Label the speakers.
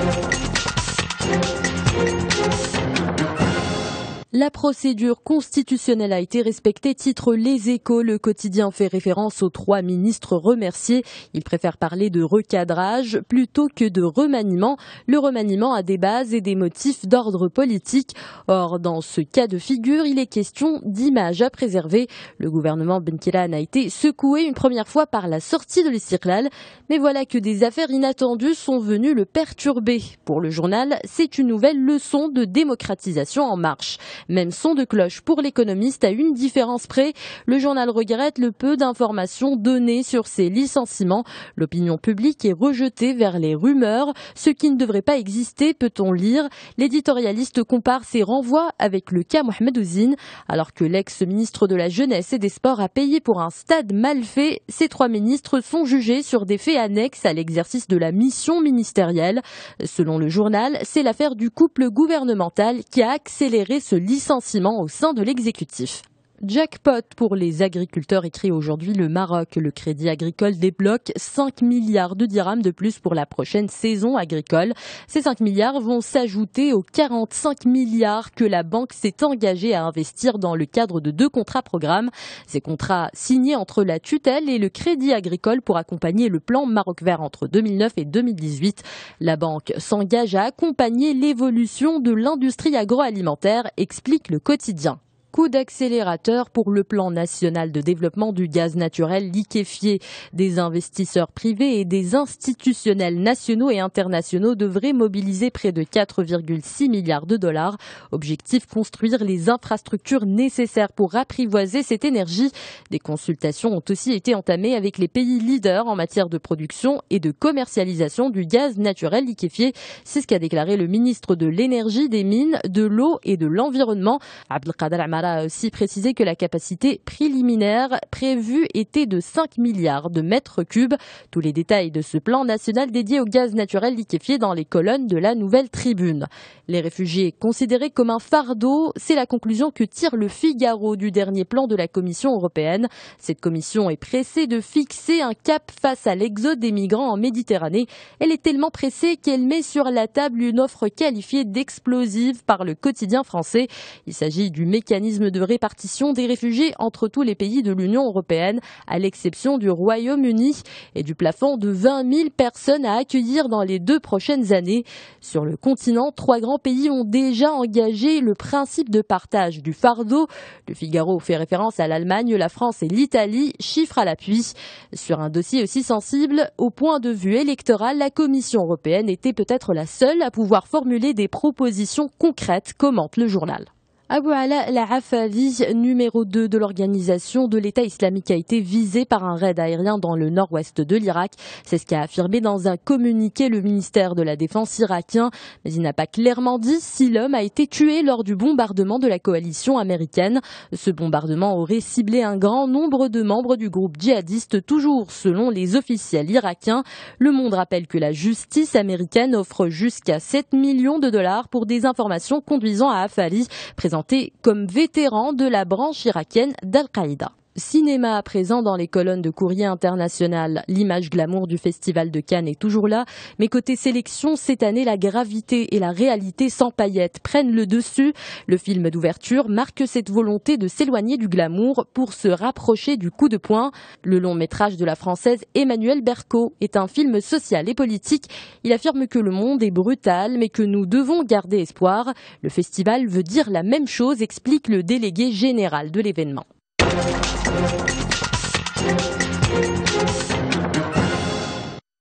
Speaker 1: La procédure constitutionnelle a été respectée, titre Les Échos. Le quotidien fait référence aux 3 ministres remerciés. Il préfère parler de recadrage plutôt que de remaniement. Le remaniement a des bases et des motifs d'ordre politique. Or, dans ce cas de figure, il est question d'image à préserver. Le gouvernement Ben Kelane a été secoué une première fois par la sortie de l'Istiqlal. Mais voilà que des affaires inattendues sont venues le perturber. Pour le journal, c'est une nouvelle leçon de démocratisation en marche. Même son de cloche pour l'économiste, à une différence près. Le journal regrette le peu d'informations données sur ces licenciements. L'opinion publique est rejetée vers les rumeurs. Ce qui ne devrait pas exister, peut-on lire. L'éditorialiste compare ces renvois avec le cas Mohamed Ouzine. Alors que l'ex-ministre de la Jeunesse et des Sports a payé pour un stade mal fait, ces 3 ministres sont jugés sur des faits annexes à l'exercice de la mission ministérielle. Selon le journal, c'est l'affaire du couple gouvernemental qui a accéléré ce licenciement au sein de l'exécutif. Jackpot pour les agriculteurs, écrit aujourd'hui Le Maroc. Le Crédit Agricole débloque 5 milliards de dirhams de plus pour la prochaine saison agricole. Ces 5 milliards vont s'ajouter aux 45 milliards que la banque s'est engagée à investir dans le cadre de 2 contrats programmes. Ces contrats signés entre la tutelle et le Crédit Agricole pour accompagner le plan Maroc Vert entre 2009 et 2018. La banque s'engage à accompagner l'évolution de l'industrie agroalimentaire, explique le quotidien. Coup d'accélérateur pour le plan national de développement du gaz naturel liquéfié. Des investisseurs privés et des institutionnels nationaux et internationaux devraient mobiliser près de 4,6 milliards de dollars. Objectif, construire les infrastructures nécessaires pour apprivoiser cette énergie. Des consultations ont aussi été entamées avec les pays leaders en matière de production et de commercialisation du gaz naturel liquéfié. C'est ce qu'a déclaré le ministre de l'Énergie, des Mines, de l'Eau et de l'Environnement. Abdelkader Amara a aussi précisé que la capacité préliminaire prévue était de 5 milliards de mètres cubes. Tous les détails de ce plan national dédié au gaz naturel liquéfié dans les colonnes de la Nouvelle Tribune. Les réfugiés considérés comme un fardeau, c'est la conclusion que tire le Figaro du dernier plan de la Commission européenne. Cette commission est pressée de fixer un cap face à l'exode des migrants en Méditerranée. Elle est tellement pressée qu'elle met sur la table une offre qualifiée d'explosive par le quotidien français. Il s'agit du mécanisme de répartition des réfugiés entre tous les pays de l'Union européenne, à l'exception du Royaume-Uni, et du plafond de 20 000 personnes à accueillir dans les 2 prochaines années. Sur le continent, 3 grands pays ont déjà engagé le principe de partage du fardeau. Le Figaro fait référence à l'Allemagne, la France et l'Italie, chiffres à l'appui. Sur un dossier aussi sensible, au point de vue électoral, la Commission européenne était peut-être la seule à pouvoir formuler des propositions concrètes, commente le journal. Abou Ala al-Afadi, numéro 2 de l'organisation de l'État islamique, a été visé par un raid aérien dans le nord-ouest de l'Irak. C'est ce qu'a affirmé dans un communiqué le ministère de la Défense irakien. Mais il n'a pas clairement dit si l'homme a été tué lors du bombardement de la coalition américaine. Ce bombardement aurait ciblé un grand nombre de membres du groupe djihadiste, toujours selon les officiels irakiens. Le Monde rappelle que la justice américaine offre jusqu'à 7 millions de dollars pour des informations conduisant à Afadi, présenté comme vétéran de la branche irakienne d'Al-Qaïda. Cinéma à présent dans les colonnes de Courrier International. L'image glamour du Festival de Cannes est toujours là, mais côté sélection, cette année, la gravité et la réalité sans paillettes prennent le dessus. Le film d'ouverture marque cette volonté de s'éloigner du glamour pour se rapprocher du coup de poing. Le long métrage de la Française Emmanuelle Berco est un film social et politique. Il affirme que le monde est brutal, mais que nous devons garder espoir. Le festival veut dire la même chose, explique le délégué général de l'événement.